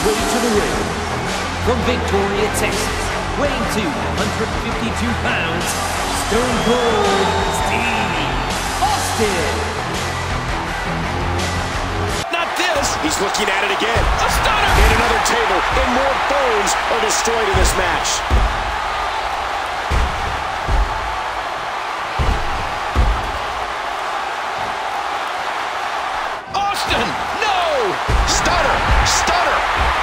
his way to the ring. From Victoria, Texas, weighing 252 pounds, Stone Cold Steve Austin. Not this. He's looking at it again. A stunner. And another table, and more bones are destroyed in this match. Austin, no! Stunner, stunner.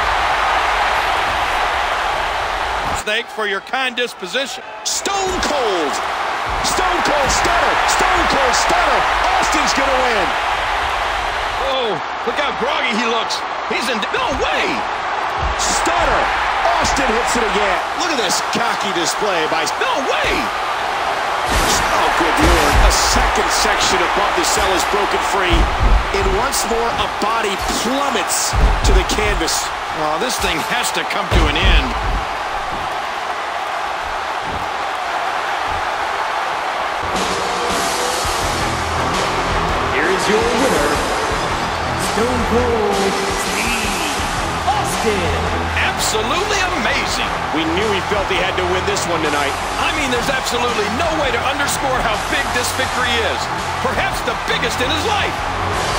Snake, for your kind disposition. Stone Cold. Stone Cold stunner. Stone Cold stunner. Austin's gonna win. Oh, look how groggy he looks. He's in. No way! Stunner. Austin hits it again. Look at this cocky display by. No way! Oh, good Lord. A second section above the cell is broken free. And once more, a body plummets to the canvas. Oh, this thing has to come to an end. Here is your winner, Stone Cold Steve Austin. Absolutely amazing. We knew he felt he had to win this one tonight. I mean, there's absolutely no way to underscore how big this victory is. Perhaps the biggest in his life.